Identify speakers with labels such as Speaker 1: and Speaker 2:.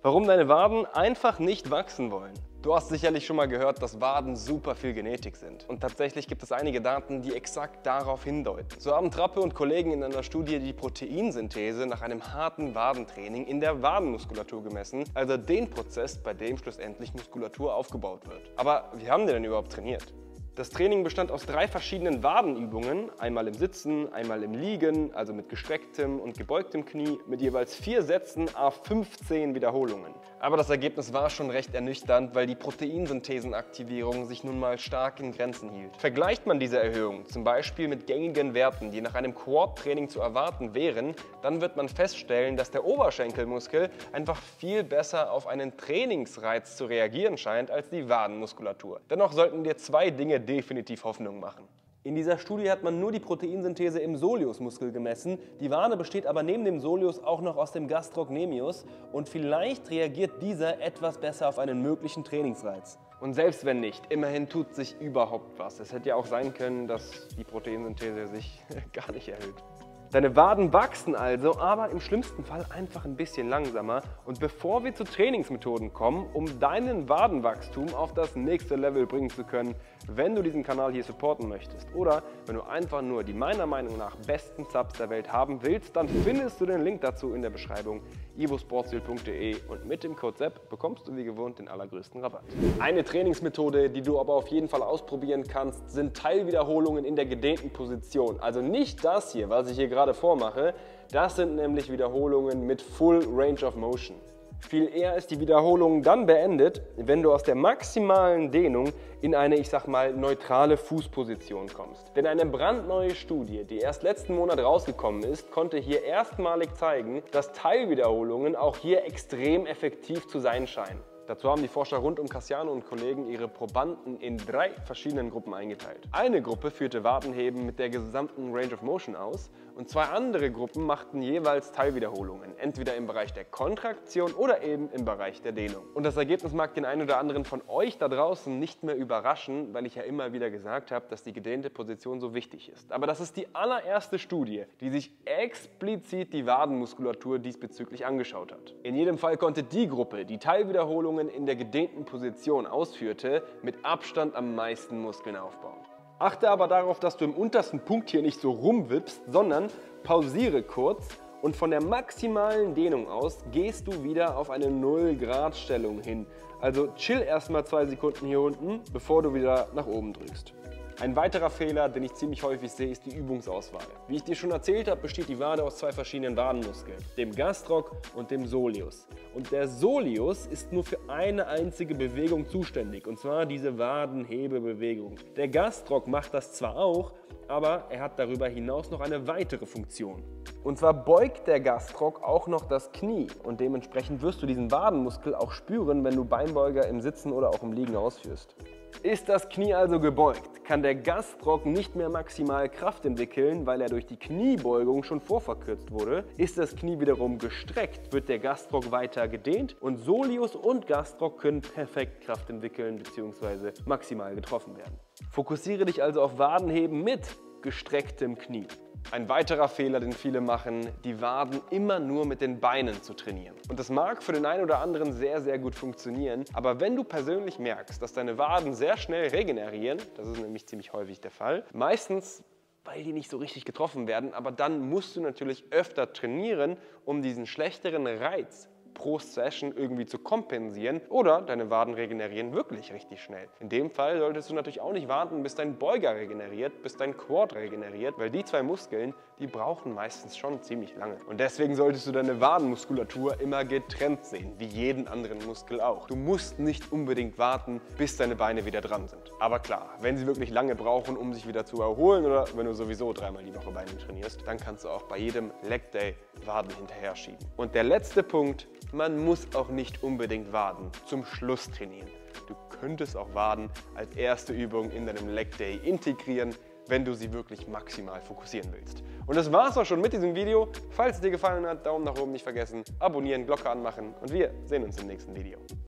Speaker 1: Warum deine Waden einfach nicht wachsen wollen. Du hast sicherlich schon mal gehört, dass Waden super viel Genetik sind. Und tatsächlich gibt es einige Daten, die exakt darauf hindeuten. So haben Trappe und Kollegen in einer Studie die Proteinsynthese nach einem harten Wadentraining in der Wadenmuskulatur gemessen, also den Prozess, bei dem schlussendlich Muskulatur aufgebaut wird. Aber wie haben die denn überhaupt trainiert? Das Training bestand aus 3 verschiedenen Wadenübungen, einmal im Sitzen, einmal im Liegen, also mit gestrecktem und gebeugtem Knie, mit jeweils 4 Sätzen à 15 Wiederholungen. Aber das Ergebnis war schon recht ernüchternd, weil die Proteinsynthesenaktivierung sich nun mal stark in Grenzen hielt. Vergleicht man diese Erhöhung zum Beispiel mit gängigen Werten, die nach einem Quad-Training zu erwarten wären, dann wird man feststellen, dass der Oberschenkelmuskel einfach viel besser auf einen Trainingsreiz zu reagieren scheint als die Wadenmuskulatur. Dennoch sollten dir 2 Dinge definitiv Hoffnung machen. In dieser Studie hat man nur die Proteinsynthese im Soleusmuskel gemessen. Die Wade besteht aber neben dem Soleus auch noch aus dem Gastrocnemius und vielleicht reagiert dieser etwas besser auf einen möglichen Trainingsreiz. Und selbst wenn nicht, immerhin tut sich überhaupt was. Es hätte ja auch sein können, dass die Proteinsynthese sich gar nicht erhöht. Deine Waden wachsen also, aber im schlimmsten Fall einfach ein bisschen langsamer. Und bevor wir zu Trainingsmethoden kommen, um deinen Wadenwachstum auf das nächste Level bringen zu können, wenn du diesen Kanal hier supporten möchtest oder wenn du einfach nur die meiner Meinung nach besten Subs der Welt haben willst, dann findest du den Link dazu in der Beschreibung ivosportziel.de und mit dem Code SEP bekommst du wie gewohnt den allergrößten Rabatt. Eine Trainingsmethode, die du aber auf jeden Fall ausprobieren kannst, sind Teilwiederholungen in der gedehnten Position. Also nicht das hier, was ich hier gerade vormache, das sind nämlich Wiederholungen mit Full Range of Motion. Viel eher ist die Wiederholung dann beendet, wenn du aus der maximalen Dehnung in eine, ich sag mal, neutrale Fußposition kommst. Denn eine brandneue Studie, die erst letzten Monat rausgekommen ist, konnte hier erstmalig zeigen, dass Teilwiederholungen auch hier extrem effektiv zu sein scheinen. Dazu haben die Forscher rund um Cassiano und Kollegen ihre Probanden in 3 verschiedenen Gruppen eingeteilt. Eine Gruppe führte Wadenheben mit der gesamten Range of Motion aus und 2 andere Gruppen machten jeweils Teilwiederholungen, entweder im Bereich der Kontraktion oder eben im Bereich der Dehnung. Und das Ergebnis mag den einen oder anderen von euch da draußen nicht mehr überraschen, weil ich ja immer wieder gesagt habe, dass die gedehnte Position so wichtig ist. Aber das ist die allererste Studie, die sich explizit die Wadenmuskulatur diesbezüglich angeschaut hat. In jedem Fall konnte die Gruppe, die Teilwiederholungen in der gedehnten Position ausführte, mit Abstand am meisten Muskeln aufbauen. Achte aber darauf, dass du im untersten Punkt hier nicht so rumwippst, sondern pausiere kurz und von der maximalen Dehnung aus gehst du wieder auf eine 0-Grad-Stellung hin. Also chill erstmal 2 Sekunden hier unten, bevor du wieder nach oben drückst. Ein weiterer Fehler, den ich ziemlich häufig sehe, ist die Übungsauswahl. Wie ich dir schon erzählt habe, besteht die Wade aus 2 verschiedenen Wadenmuskeln, dem Gastroc und dem Soleus. Und der Soleus ist nur für eine einzige Bewegung zuständig, und zwar diese Wadenhebebewegung. Der Gastroc macht das zwar auch, aber er hat darüber hinaus noch eine weitere Funktion. Und zwar beugt der Gastroc auch noch das Knie und dementsprechend wirst du diesen Wadenmuskel auch spüren, wenn du Beinbeuger im Sitzen oder auch im Liegen ausführst. Ist das Knie also gebeugt, kann der Gastroc nicht mehr maximal Kraft entwickeln, weil er durch die Kniebeugung schon vorverkürzt wurde. Ist das Knie wiederum gestreckt, wird der Gastroc weiter gedehnt und Soleus und Gastroc können perfekt Kraft entwickeln bzw. maximal getroffen werden. Fokussiere dich also auf Wadenheben mit gestrecktem Knie. Ein weiterer Fehler, den viele machen, die Waden immer nur mit den Beinen zu trainieren. Und das mag für den einen oder anderen sehr, sehr gut funktionieren, aber wenn du persönlich merkst, dass deine Waden sehr schnell regenerieren, das ist nämlich ziemlich häufig der Fall, meistens weil die nicht so richtig getroffen werden, aber dann musst du natürlich öfter trainieren, um diesen schlechteren Reiz pro Session irgendwie zu kompensieren oder deine Waden regenerieren wirklich richtig schnell. In dem Fall solltest du natürlich auch nicht warten, bis dein Beuger regeneriert, bis dein Quad regeneriert, weil die 2 Muskeln, die brauchen meistens schon ziemlich lange. Und deswegen solltest du deine Wadenmuskulatur immer getrennt sehen, wie jeden anderen Muskel auch. Du musst nicht unbedingt warten, bis deine Beine wieder dran sind. Aber klar, wenn sie wirklich lange brauchen, um sich wieder zu erholen oder wenn du sowieso 3-mal die Woche Beine trainierst, dann kannst du auch bei jedem Leg Day Waden hinterher schieben. Und der letzte Punkt: Man muss auch nicht unbedingt Waden zum Schluss trainieren. Du könntest auch Waden als erste Übung in deinem Leg Day integrieren, wenn du sie wirklich maximal fokussieren willst. Und das war's auch schon mit diesem Video. Falls es dir gefallen hat, Daumen nach oben nicht vergessen, abonnieren, Glocke anmachen und wir sehen uns im nächsten Video.